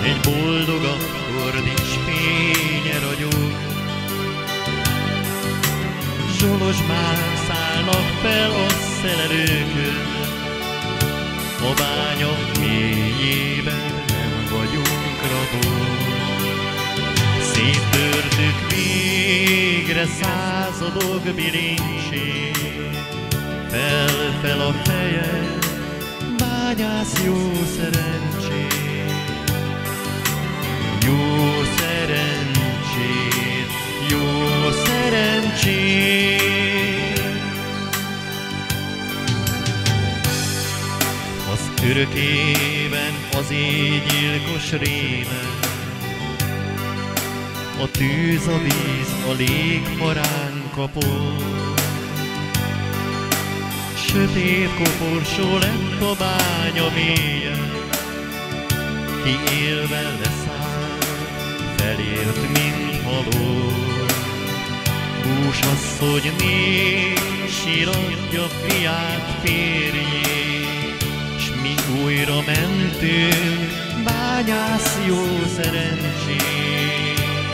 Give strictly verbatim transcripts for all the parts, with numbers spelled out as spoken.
Egy boldog akkor nincs fénye ragyog, Zsolozsmán szállnak fel a szelelőkön, a bánya mélyében nem vagyunk rabok. Széttörtük végre századok bilincsét, fel-fel a feje, bányász jó szerencsét. Jó szerencsét, jó szerencsét. Az örökében az éjgyilkos réme, a tűz, a víz, a lég harán kapott. Sötét koporsó lett a bánya mélyen, ki élve leszáll, felért, mint halott. Húsasszony nép síratja fiát, férjét, s mi újra mentünk, bányász jó szerencsét.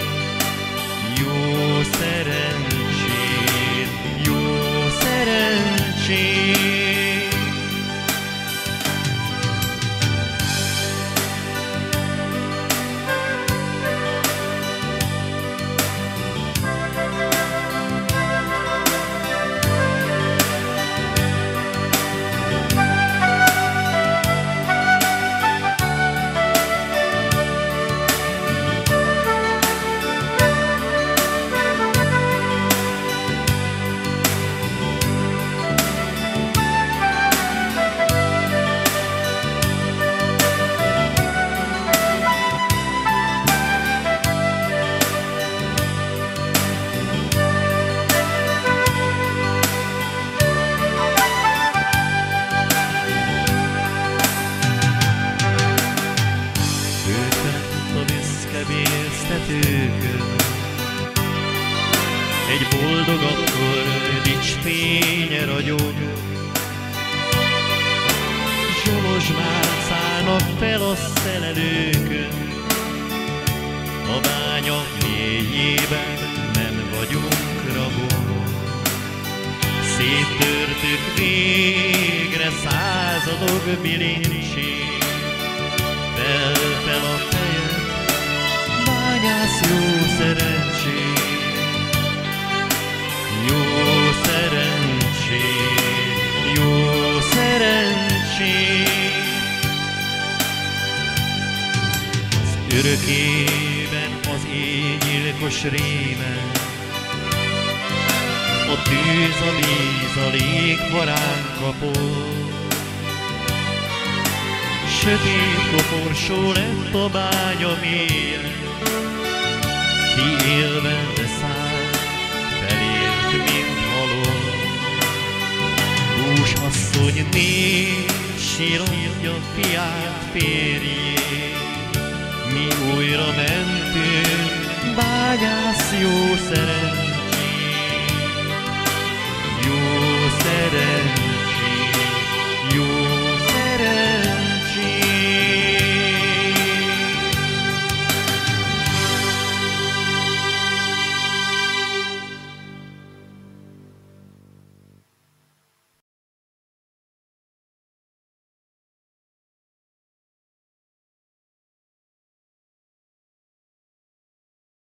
Jó szerencsét, jó szerencsét. Egy boldog akkor nincs fénye ragyog, Zsolozsmán szállnak fel a szelelőkön, a bánya mélyében nem vagyunk rabok. Széttörtük végre századok bilincsét, fel-fel a fejem, bányász jó szerencsét. Jó szerencsét, jó szerencsét. Az örökében az éjgyilkos réme, a tűz, a víz, a lég harán kapott. Sötét koporsó lett a bánya mélyen, ki élve leszáll, felért, mint halott. Húsasszony nép síratja fiát, férjét, mi újra mentünk, bányász jó szerencsét. Jó szerencsét.